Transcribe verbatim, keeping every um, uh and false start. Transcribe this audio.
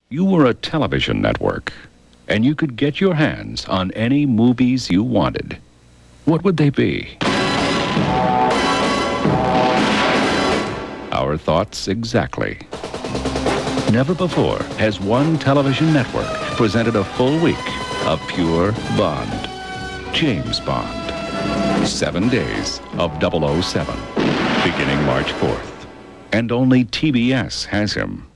you were a television network, and you could get your hands on any movies you wanted, what would they be? Our thoughts exactly. Never before has one television network presented a full week of pure Bond. James Bond. Seven days of double oh seven, beginning March fourth. And only T B S has him.